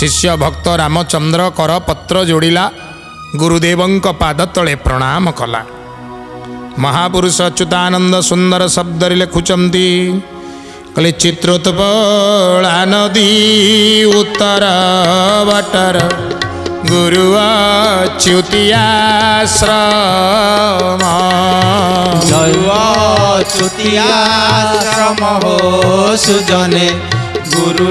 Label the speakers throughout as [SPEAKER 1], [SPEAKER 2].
[SPEAKER 1] शिष्य भक्त रामचंद्र कर पत्र जोड़िला गुरुदेवंक पाद तले प्रणाम कला। महापुरुष अच्युतानंद सुंदर शब्द लिखुचंती कले चित्रोत्पला नदी उत्तर बटर गुरु अच्युतियाश्रम
[SPEAKER 2] अच्युतियाश्रम हो सुजने गुरु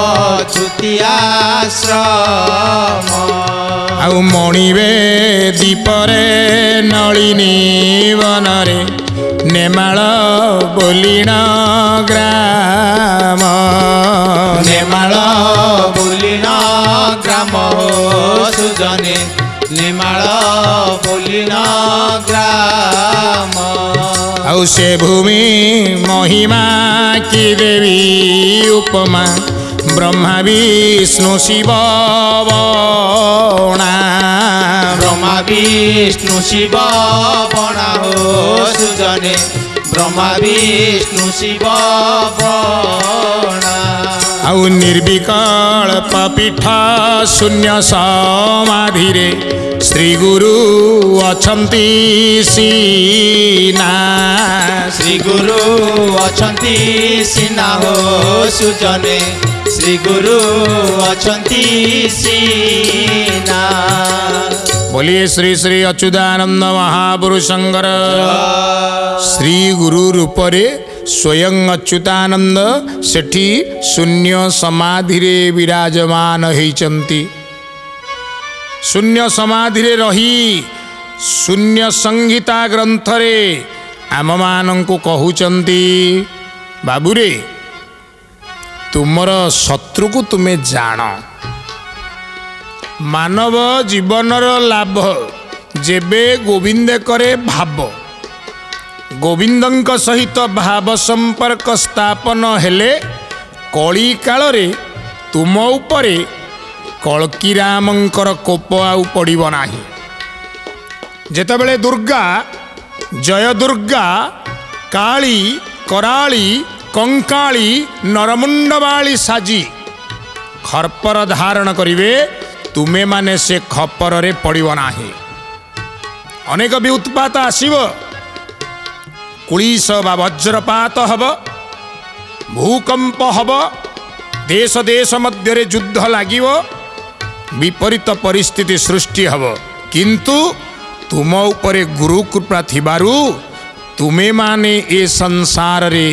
[SPEAKER 2] अच्युतियाश्रम
[SPEAKER 1] आउ मणिवे दीपरे नलिनी वनरे नेमाल बोलिण ग्राम
[SPEAKER 2] नेमाल बोलिण ग्राम सुजने नेमाल बोलिण ग्राम
[SPEAKER 1] आउ से भूमि महिमा की देवी उपमा ब्रह्मा विष्णु शिव बणा
[SPEAKER 2] ब्रह्मा विष्णु शिव बणा हो सुजने ब्रह्मा विष्णु शिव बणा
[SPEAKER 1] आउ निर्विकल्प पीठ शून्य समाधि रे श्री गुरु अछंती सीना
[SPEAKER 2] श्री गुरु अछंती सीना हो सुजने श्री गुरु अछंती सीना।
[SPEAKER 1] बोलिए श्री श्री अच्युतानंद महापुरुषंकर श्री गुरु रूपरे स्वयं अच्युतानंद सेठी शून्य समाधि रे विराजमान होइचंती। शून्य समाधि रे रही शून्य संहिता ग्रंथ रे आम मानंकु कहउचंती बाबूरे तुमर शत्रु को तुम्हें जान मानव जीवनर लाभ जेबे गोविंद करे भाव गोविंदंक सहित भाव संपर्क स्थापन हेले कली काल रे तुम उपरे कल्की रामंकर कोप आउ पड़िब नाही। जेतेबेले दुर्गा जय दुर्गा काली कराली कंकाली नरमुंडवाली साजी खरपर धारण करिवे तुमे माने से खपर रे पड़िब नाही। अनेक भी उत्पात आसीब कुलीस बा वज्रपात हब भूकंप हब देश देश मध्य रे युद्ध लागिव विपरीत परिस्थिति सृष्टि हब किंतु तुम उपरे गुरु कृपा थिबारु तुमे माने ए संसार रे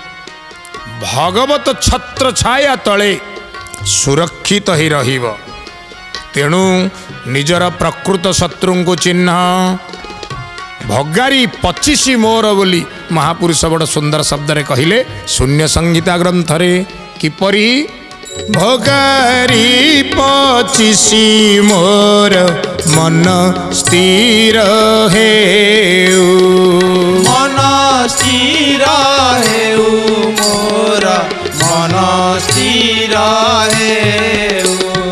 [SPEAKER 1] भगवत छत्र छाया तले सुरक्षित ही रहिब। तेणु निजर प्रकृत शत्रु को चिन्ह भगारी 25 मोर बोली महापुरुष बड़ सुंदर शब्द रे कहिले शून्य संहिता ग्रंथ रे किपरि भगारी 25 मोर मन स्थिर हेउ
[SPEAKER 2] मन स्थिर हेउ मोर मन स्थिर हेउ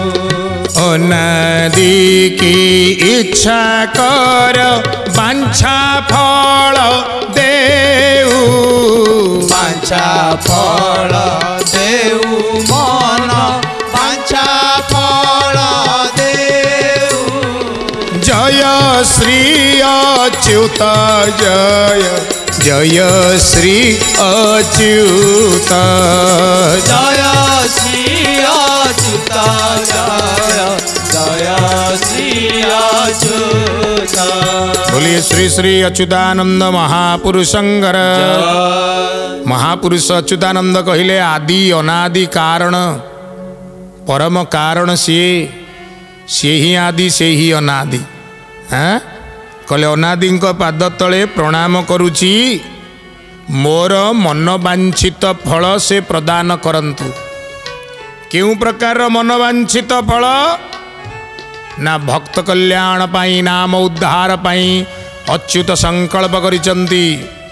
[SPEAKER 1] अनादि की इच्छा कर वांछा फल देउ
[SPEAKER 2] वांछा फल देउ मन वांछा फल देउ
[SPEAKER 1] जय श्री अच्युत जय जय श्री अच्युत
[SPEAKER 2] जय श्री अच्युत जय जय श्री अच्युत।
[SPEAKER 1] बोलिए श्री श्री अच्युतानंद महापुरुषंकर महापुरुष अच्युतानंद कहिले आदि अनादि कारण परम कारण सी ही आदि से ही अनादि हाँ कहले अनादि पाद तले प्रणाम करुची मोर मन वांछित फल से प्रदान करंतु। क्यों प्रकार मन वांछित फल ना भक्त कल्याण पाई नाम उद्धार पाई अच्युत संकल्प करिचंती।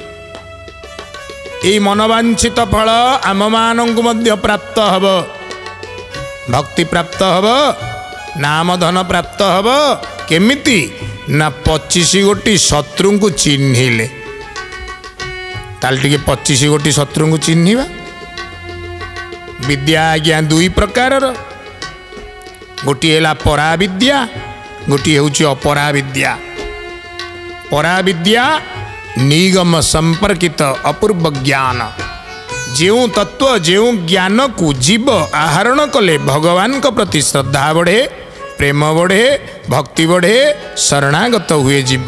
[SPEAKER 1] ए मनवांछित फल आम मानंकु मध्य प्राप्त हब भक्ति प्राप्त हब नाम धन प्राप्त हब केमिति ना 25 गोटी शत्रु को चिन्हिले ताल टिके 25 गोटी शत्रु को चिन्हिबा। विद्या आज्ञा दुई प्रकार गोटे है पराविद्या गोटे हूँ अपरा विद्या। पराविद्या निगम संपर्कित अपूर्व ज्ञान जो तत्व जो ज्ञान को जीव आहरण कले भगवान को प्रति श्रद्धा बढ़े प्रेम बढ़े भक्ति बढ़े शरणागत हुए जीव।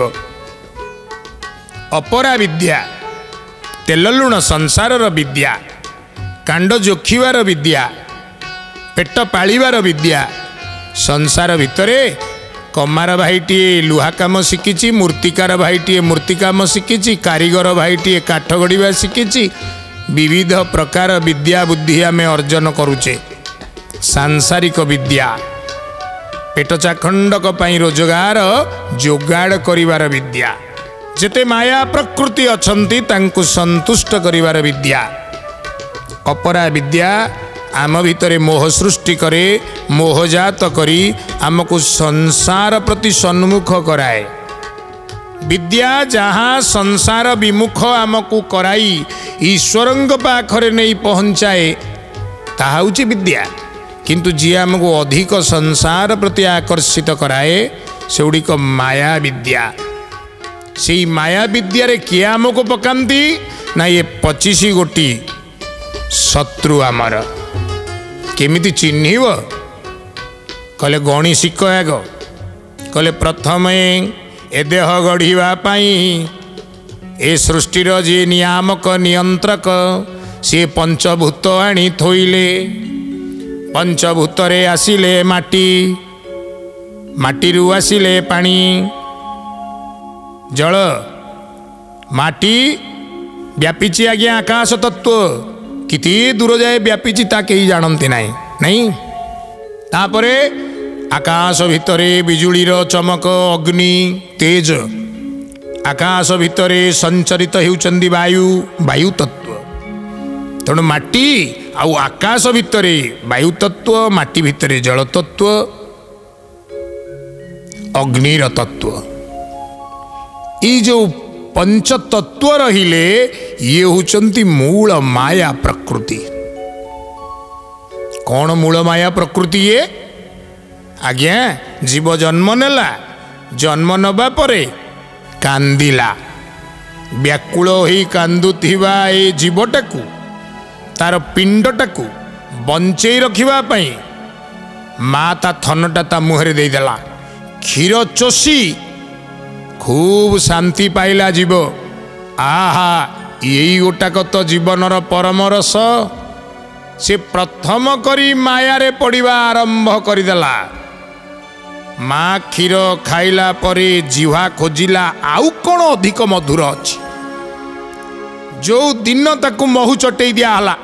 [SPEAKER 1] अपरा विद्या तेल लुण संसार विद्या कांड जोखिवार विद्या पेट पालिबार विद्या। संसार भितरे कमार भाईटीए लुहा काम शिखी मूर्तिकार भाईटीए मूर्ति काम शिखी कारीगर भाईटीए काठ गढ़ा शिखी विविध प्रकार विद्या बुद्धि आम अर्जन करुचे। सांसारिक विद्या पेट चाखंडक पाई रोजगार जोगाड़ करिवार विद्या। जेते माया प्रकृति अछंती तांकु संतुष्ट करिवार विद्या। अपरा विद्या आम भितरे मोह सृष्टि करे मोहजात करी आमको संसार प्रति सन्मुख कराए। विद्या जहाँ संसार विमुख आमको कराई ईश्वरंग पाखरे नहीं पहुँचाए ताहा होची विद्या। किंतु जी आमको अधिक संसार प्रति आकर्षित कराए सेगुड़िक माया विद्या। से माया विद्या रे किए आमको पकांती ना ये 25 गोटी शत्रु आमर केमिति चिन्हिब कहले गणी शिख आग कहले प्रथम ए देह गढ़ा ए सृष्टिर जी नियामक नियंत्रक सी पंचभूत आनी थोइले। पंचभूत रे आसिले माटी माटीरू आसिले पानी जल माटी व्यापीची आज्ञा आकाश तत्व किति दूर जाए व्यापीची ता कहीं जानती नहीं। तापरे आकाश भितरे बिजुलीर चमक अग्नि तेज आकाश भितरे संचरित होउचंदी वायु वायु तत्व। तेणु माटी आउ आकाश भितरे वायु तत्व माटी भितरे जल तत्व अग्निर तत्व। ये जो पंच तत्व रहिले ये होचंती मूल माया प्रकृति। कौन मूल माया प्रकृति ये आज्ञा जीव जन्म नेला जन्म नबा परे कांदिला व्याकुल होई कांदुथिबा ए जीवटाकू तार पिंडटाकू बंचेई रखिबा पई माँ ता थनटा ता मुहरे देदेला क्षीर चोषी खूब शांति पाइला जीव। आहा यही गोटाक तो जीवनर परम रस। से प्रथम करी माया रे पड़िबा आरंभ करदेला। माँ क्षीर खाइला परे जीवा खोजिला आउ कौन अधिक मधुर अच्छी। जो दिन ताकू महू चटई दियाला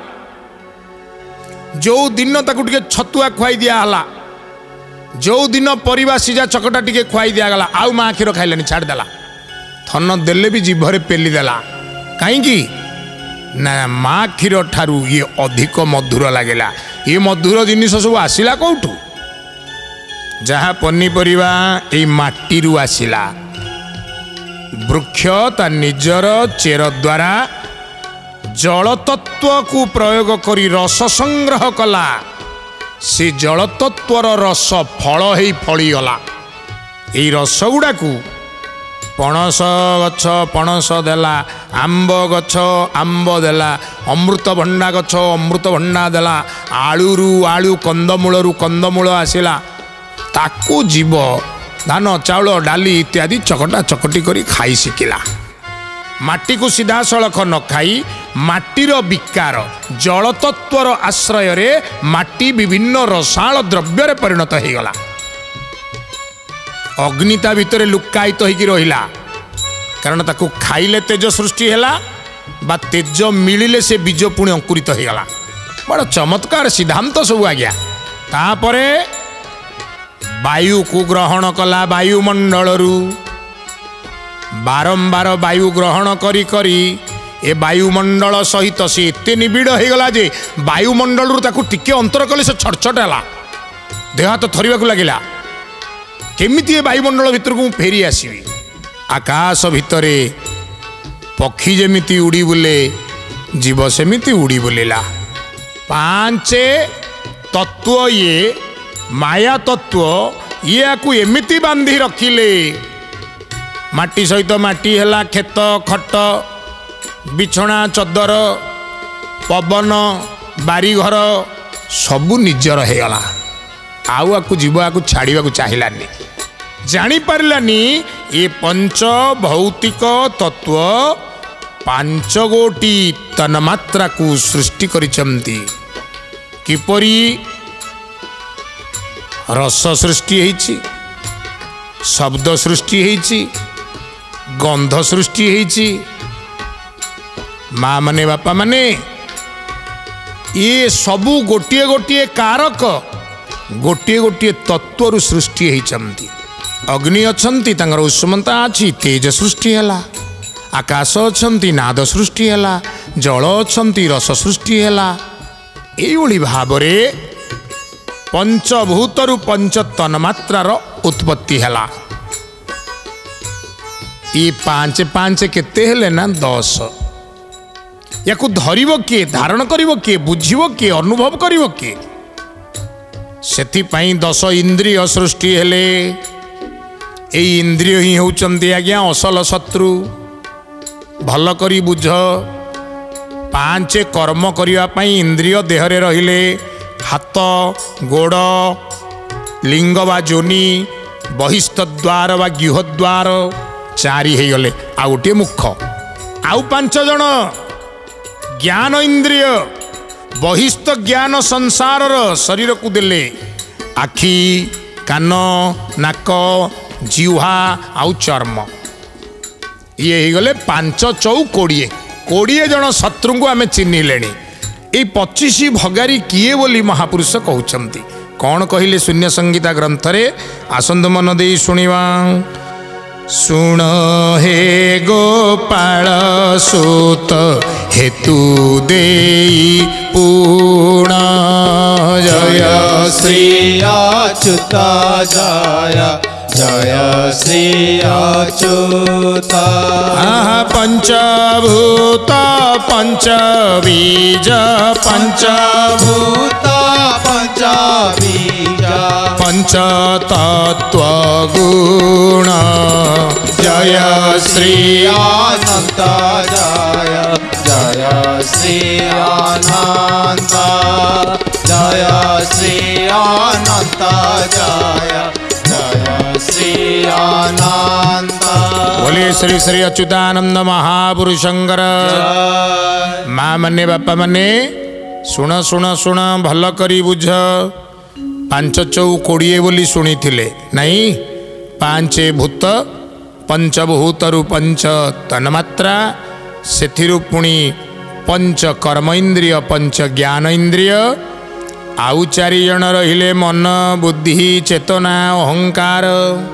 [SPEAKER 1] जो दिन ताकू टिके छतुआ खुआई दियाला जो दिन परिवा सिजा चकटा टिके खुआई दियागला आउ माँ क्षीर खाइलानी छाड़देला। थन देले भी जीभरे पेली देला कहीं ना माँ क्षीर ठारू ये अधिक मधुर लगेगा। ये मधुर जिनिस सब आसिला कौटू जहाँ पनीपरिया ये माटीरू आसिला। वृक्ष ता निजर चेर द्वारा जल तत्व को प्रयोग करी रस संग्रह कला। से जल तत्वर रस फल ही फलीगला। ये रस गुड़ा को पणस गछ पणस देला आंब गछ आंब देला अमृतभंडा गछ अमृतभंडा देला आलुरु आलु कंदमूलरू कंदमूल आसिला। ताकू जीव धान चाउल डाली इत्यादि चकटा चकटी करी खाई शिखिला। माटी को सीधा सड़ख न खाई माटीर विकार जल तत्वर आश्रय रे माटी विभिन्न रसाल द्रव्य परिणत हो गला। अग्निता भितर लुकायित होइकी रहिला कारण ताकू खाइले तेज सृष्टि हैला बा तेज मिलिले से बीज पुणी अंकुरित हो गला। बड़ा चमत्कार सिद्धांत सब आ गया। तापरे वायु को ग्रहण कला वायुमंडलरू बारंबार वायु ग्रहण करी करी ए वायुमंडल सहित सी एते निबिड़ हो गला जे वायुमंडल ताकू टिके अंतर कले से छटछट है देह हाथ थरिबा को लगिला। केमिति वायुमंडल भितर को फेरी आसबि। आकाश भितरे पक्षी जेमिति उड़ी बुले जीव सेमिति उड़ी बुलेला। पांच तत्व ये माया तत्व या एमिति बांधी रखिले माटी सहित माटी है खेत खट बिछना चदर पवन बारीघर सबू निजर हो गला आउ आकु जीव आकु छाड़ा चाहिलानी जानी पारानी ये पंच भौतिक तत्व 5 गोटी तन्मात्रा को सृष्टि करिचंती किपरि रस सृष्टि होइछि शब्द सृष्टि होइछि गंध सृष्टि होइछि माँ माने बापा माने ये सबू गोटे गोटे कारक गोटे गोटे तत्व सृष्टि होइचंती अग्नि अछंती तांगर उष्मता अछि तेज सृष्टि हैला आकाश अछंती नाद सृष्टि हैला जल अछंती रस सृष्टि हैला एइभଳି भाबरे पंचभूतरु पंच तन्मात्रार उत्पत्ति हैला ये 5 5 केते हेले ना 10 याकु धरिबो के धारण करिबो के बुझिबो के अनुभव करिबो के सेथि पई 10 इंद्रिय सृष्टि हेले ए इंद्रिय ही होउचंती आज्ञा असल शत्रु भल करी बुझ 5 कर्म करिया पई इंद्रिय देहरे रहिले हाथ गोड़ लिंग बा जोनी बहिस्थ द्वार बा गृह द्वार 4 हो गले आ गोटे मुख आउ 5 जन ज्ञान इंद्रिय बहिस्थ ज्ञान संसार शरीर को देले आखि कान नाक जिह्वा आउ चर्म ये हो गले 5 चौ 20 जन शत्रु को आम चिन्हले ये 25 भगारी किए बोली महापुरुष कहते कौन कहले शून्य संगीता ग्रंथ रे आसंद मन दे शुणिवा सुण हे गोपाल सूत हेतु देई पूर्ण
[SPEAKER 2] जय श्री अच्युत जय जय श्री अच्युत
[SPEAKER 1] पंचभूत पंचबीज
[SPEAKER 2] पंचभूत पंचबीज
[SPEAKER 1] पंचतत्व गुण जय श्री
[SPEAKER 2] अनंत जय जय श्री अनंत जय श्री अनंत जय जय श्री अनंत
[SPEAKER 1] बोले श्री श्री अच्युतानंद महापुरुषंकर माँ मने बापा मने शुण शुण शुण भल करी बुझ 5 चौ 20 बोली शुणी थिले नहीं 5 भूत पंचभूतरु पंच तन्मात्रा सेथिरु पुणी 5 कर्म इंद्रिय 5 ज्ञान इंद्रिय आउ 4 जन रहिले मन बुद्धि चेतना अहंकार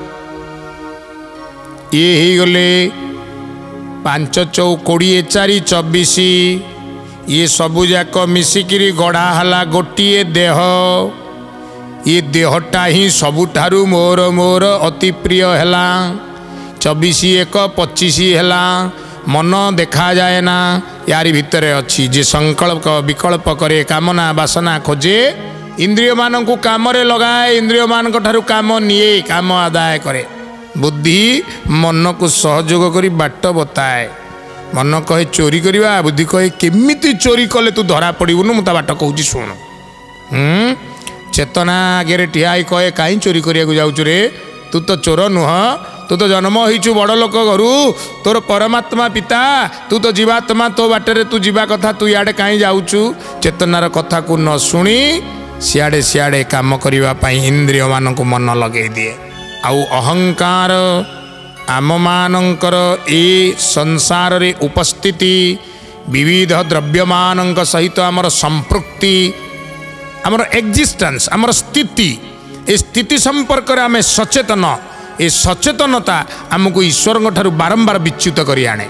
[SPEAKER 1] ये ही गले 5 चौ 20 4 24 ये सबू जाक मिसिकिरी गढ़ा हला गोटिए देह ये देहटा ही सबुठारु मोर मोर अति प्रिय हैला 24 1 25 हैला मन देखा जाए ना यारी भितरे अच्छी जे संकल्प विकल्प करे कामना वासना खोजे इंद्रिय मान को काम रे लगाए इंद्रिय मान ठारू काम निये काम आदाय करे बुद्धि मन को सहयोग करी बाट बताए मन कहे चोरी करवा बुद्धि कहे केमिति चोरी कले तू धरा पड़बुनु मुता बाट कहूँ शुण चेतना आगे ठिया कहे कहीं चोरी करिया जाऊँ रे तू तो चोर नुह तू तो जन्म होइचु बड़ लोक घरू तोर परमात्मा पिता तू तो जीवात्मा तो बाटे तू जीवा कथा तू इे कहीं जाऊचु चेतनार कथा को न शुणी सियाड़े सियाड़े काम करने इंद्रिय मान को मन लगे दिए आउ अहंकार आम मानकर ए संसार रे उपस्थिति विविध द्रव्यमान सहित आमर संपृक्ति आमर एक्जिस्टेंस आमर स्थिति ए स्थिति संपर्क में आम सचेतन ए सचेतनता आमको ईश्वर ठारू बारंबार विच्युत कर आने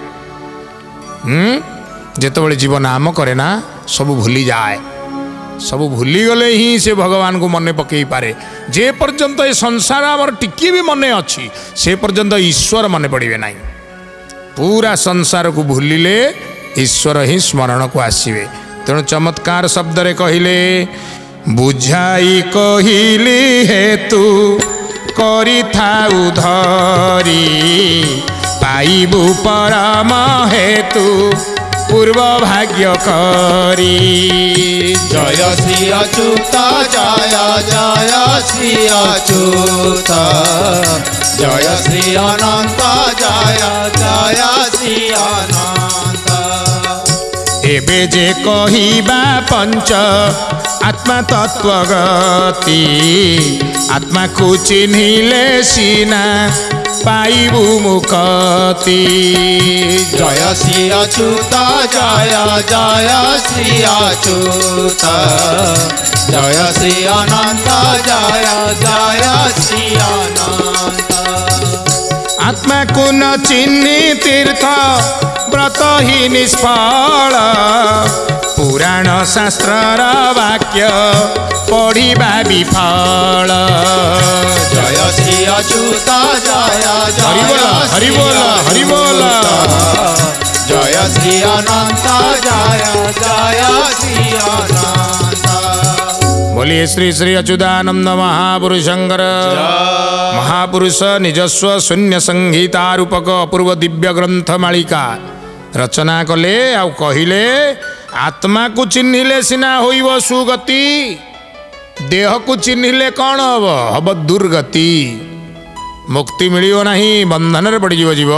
[SPEAKER 1] जितेबाला जीवन नाम करे ना सब भूली जाए सब भूली गले ही से भगवान को मन पकई पारे जे पर्यंत ये संसार आमर टिकी भी मन अच्छी से पर्यंत ईश्वर मन पड़े ना पूरा संसार को भूलिले ईश्वर ही स्मरण को आसवे तेणु चमत्कार शब्द रे कहले बुझाई कहिली हेतु करी थाउ धरी पाइबु परम हेतु पूर्व भाग्य करी।
[SPEAKER 2] जय श्री अच्युत जय जय श्री अच्युत जय श्री अनंत जय जय श्री अनंत।
[SPEAKER 1] एबे जे कहिबा पंच आत्मा तत्वगति आत्मा को चिन्हिले सीना पाइबु मुक्ति।
[SPEAKER 2] जय श्री अच्युत जय जय श्री अच्युत जय श्री अनंत जय जय श्री अनंत।
[SPEAKER 1] आत्मा को न चिन्हि तीर्थ व्रत ही निष्फल पुराण शास्त्र वाक्य पढ़िबा विफल।
[SPEAKER 2] जय श्री अच्युत जय
[SPEAKER 1] हरि बोल हरि बोल हरि बोल।
[SPEAKER 2] जय श्री अनंत जय जय श्री अनंत।
[SPEAKER 1] बोलिए श्री श्री अच्युतानंद महापुरुष शंकर महापुरुष निजस्व शून्य संहिता रूपक अपूर्व दिव्य ग्रंथ मालिका रचना कले आउ कहिले आत्मा को चिन्हिले सिना होइब सुगति देह को चिन्हिले कौन हब हब दुर्गति मुक्ति मिलियो नहीं बंधन रे पड़ जीव।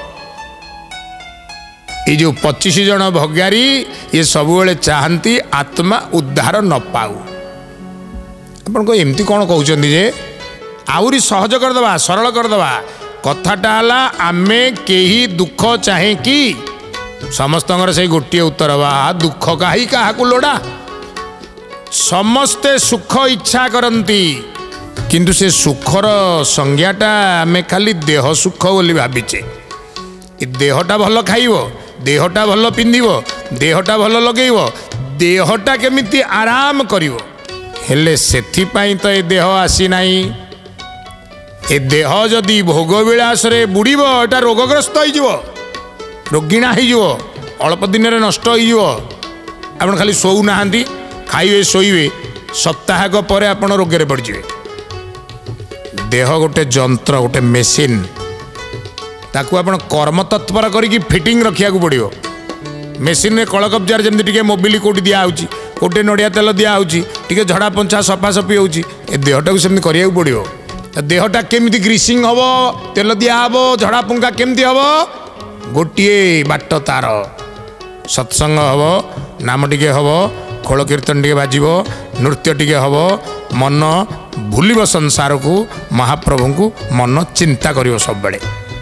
[SPEAKER 1] ये जो 25 जन भग्यारी ये सबुले चाहती आत्मा उद्धार न पाऊ। अपन को एमती कौन कहते जे आउरी सहज करदवा सरल करदवा कथाटा हला आमे केही दुख चाहे कि समस्तंगर से गोटे उत्तर बा दुख काहे काहाकू लोड़ा समस्ते सुख इच्छा करती किंतु से सुखर संज्ञाटा आमे खाली देह सुख बोली भाविचे। देहटा भल खाइबो देहटा भल पिंधिबो देहटा भल लगेइबो देहटा केमिति आराम करिवो हेले सेथिपाई तो ए देह आसी नाही। ए देह जदि भोग विलास रे बुड़ीबो एटा रोगग्रस्त होइजिवो रोगिणा होइजिवो अल्प दिन रे नष्ट होइजिवो। आपण खाली सोउ नाहांती खाइबे सोइबे सप्ताहक परे आपण रोगरे पड़जिवे। देह गोटे जंत्र गोटे मेसीन ताकू आपण कर्म तत्पर करिकी फिटिंग रखिया को पड़ियो। मेसीन रे कल कब्जार जेमति टिके मोबिली कोटी दिया होउची कोटे नड़िया तेल दिया होउची टिके झड़ा पंचा सफा सफी होउची ए देहटा को सेमति करिया को पड़ियो। देहटा केमिति ग्रीसिंग हबो तेल दिया हबो झड़ा पुंका केमिति हबो गोटिए बाट तार सत्संग हबो नाम टिके हबो खोल कीर्तन टिके बाजिबो नृत्य टिके हबो मन भूलिबो संसार को महाप्रभु को मन चिंता करियो सब बेले।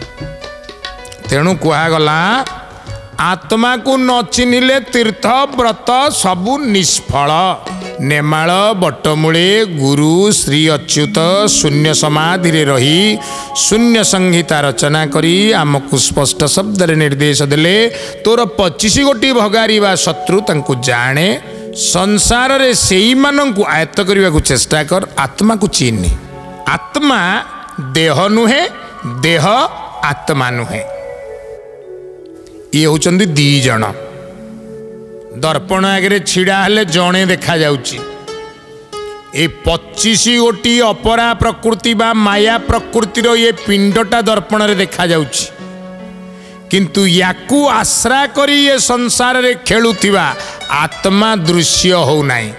[SPEAKER 1] तेणु कुहा गला आत्मा को न चिन्हिले तीर्थ व्रत सबु निष्फल। नेमाल बटमूले गुरु श्री अच्युत शून्य समाधि रे रही शून्य संहिता रचना करी आमको स्पष्ट शब्द रे निर्देश देले तोर 25 गोटी भगारी बा शत्रु तांकु जाने संसार रे सेई मानंकु आयत्त करबा को चेष्टा कर आत्मा को चिन्ह। आत्मा देह नुहे देह आत्मा नुहे ये होचंदी दी जण दर्पण आगे छिड़ा हेले जणे देखा जाउची। ए 25 गोटी अपरा प्रकृति बा माया प्रकृतिर ये पिंडटा दर्पण रे देखा जाउची किंतु याकू आश्रा करी ये संसार रे खेलुथिबा आत्मा दृश्य हो नाही।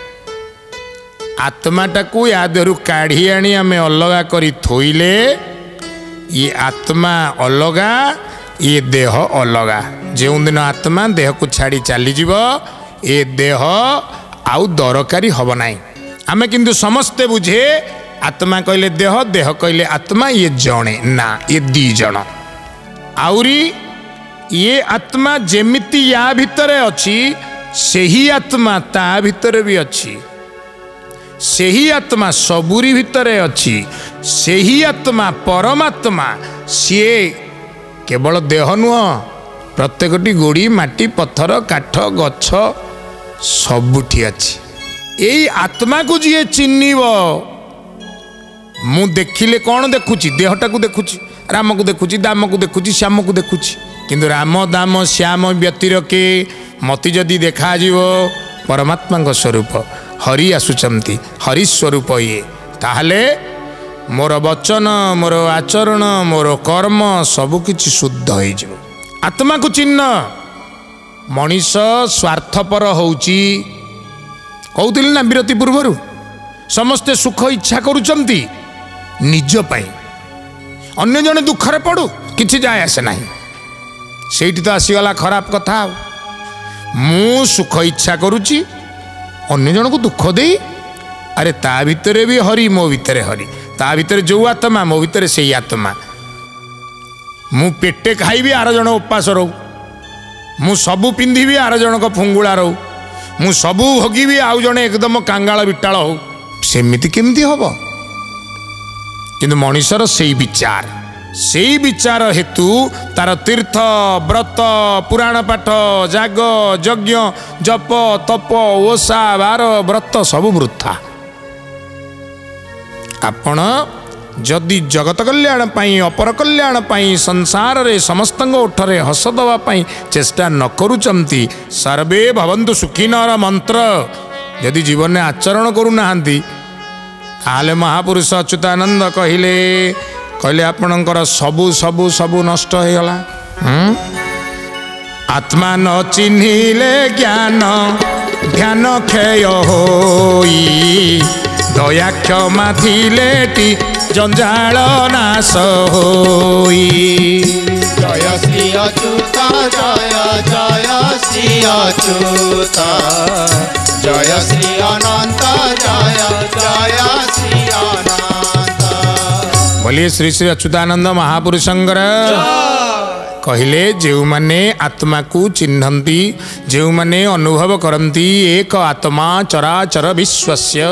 [SPEAKER 1] आत्माटा को या देहरु काढ़ी आनी आमे अलगा करी थोइले ये आत्मा अलगा ये देह अलगा। जो दिन आत्मा देह को छाड़ी चली जीव ए देह आउ दरकारी हब नाही। आमे किंतु समस्ते बुझे आत्मा कहले देह देह कहले आत्मा ये जणे ना ये दी जण। आउरी ये आत्मा जेमिति या भितरे अछि सेही आत्मा ता भितरे भी अछि सेही आत्मा सबुरी भितरे अछि सेही आत्मा परमात्मा सिए केवल देह नुह प्रत्येकटी गोड़ी माटी पत्थर काठ गछ सबुठी अछि। यही आत्मा को जी चिन्ह मु देखिले कौन देखुची देहटा को देखुची राम को देखुची दाम को देखुची श्याम को देखुची किंतु राम दाम श्याम व्यतिर के मति जदि देखा जीवो परमात्मा स्वरूप हरि आसुचंती हरि स्वरूप ये ताहले मोर वचन मोर आचरण मोर कर्म सबकिछि शुद्ध हो जाए। आत्मा को चिन्ह मनीष स्वार्थपर होउची कहूतिल ना विरति पूर्वर समस्ते सुख इच्छा करुचंती निज पाई अन्य जने दुखरे पड़ू किछि जाय आसे नाही सेठी तो आसीगला खराब कथा मु सुख इच्छा करुची अन्य जन को दुख दे अरे ता भितरे भी हरि मो भितरे हरि ता भितरे जो आत्मा मो भितरे से आत्मा मु पेटे खाइबी आर जन उपास रहू मु सबू पिंधिबी आर जनक फुंगुला रहू मु सबू भोगिबी आउ जने एकदम कांगाल बिटाल हो सेमिति केमिति हब किंतु मनीषर सेई विचार हेतु तार तीर्थ व्रत पुराण पाठ जाग यज्ञ जप तप ओषा बार व्रत सब वृथा। आपण जदि जगत कल्याण पाई अपर कल्याण पाई संसार रे समस्त ओठरे हस दवा पाई चेष्टा न करुचंती सर्वे भवन्तु सुखिनर मंत्र यदि जीवन में आचरण करूना ताले महापुरुष अच्युतानंद कहले आपणकर सबू सबू सबू नष्ट हो गला। आत्मा न चिन्हिले ज्ञान ध्यान क्षय होई दया क्षमा थिलेटी जंजाल नाश होई।
[SPEAKER 2] जय श्री अच्युता जय जय श्री अच्युता जय श्री अनंत जय जय श्री अनंत।
[SPEAKER 1] बोलिए श्री श्री अच्युतानंद महापुरुषंकर कहले जो माने आत्मा को चिन्हंती जो माने अनुभव करंती एक आत्मा चराचर विश्वस्य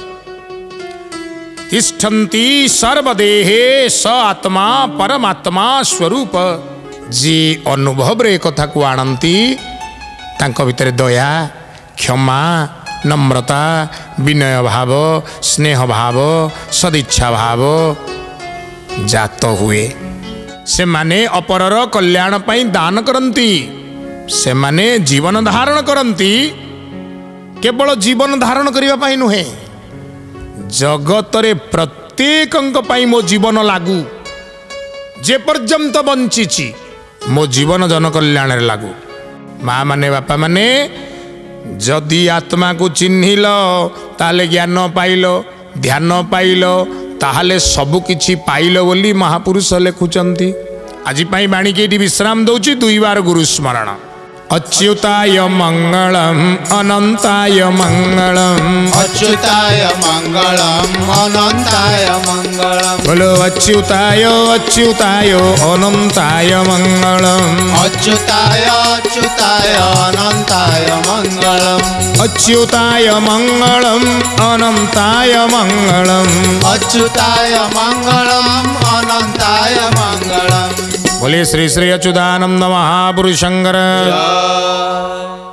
[SPEAKER 1] तिष्ठन्ति सर्वदेहे स आत्मा परमात्मा स्वरूप जी अनुभव रे कथा को आणंती तांको भितर दया क्षमा नम्रता विनय भाव स्नेह भाव सदिच्छा भाव जात हुए से माने अपरर कल्याण पाई दान करंती से माने जीवन धारण करंती केवल जीवन धारण करिवा पाई नुहे जगत रे प्रत्येकंक पाई मो जीवन लागू जे पर्यंत बंचीची मो जीवन जन कल्याण रे लागू। माँ माने बापा माने जदि आत्मा को चिन्हिल ताले ज्ञान पाइल ध्यान पाइल ताहले सबु किछि पाइल बोली महापुरुष लिखुचंती। आज पाई बाणी के विश्राम दउची दुई बार गुरु स्मरण। अच्युताय मंगलम अनंताय मंगलम
[SPEAKER 2] अच्युताय मंगलम अनंताय मंगलम
[SPEAKER 1] बोलो अच्युताय अच्युताय अनंताय मंगलम
[SPEAKER 2] अच्युताय अच्युताय अनंताय मंगलम
[SPEAKER 1] अच्युताय मंगलम अनंताय मंगलम
[SPEAKER 2] अच्युताय मंगलम अनंताय मंगलम।
[SPEAKER 1] बोले श्री श्री अच्युतानंद महापुरुषंकर।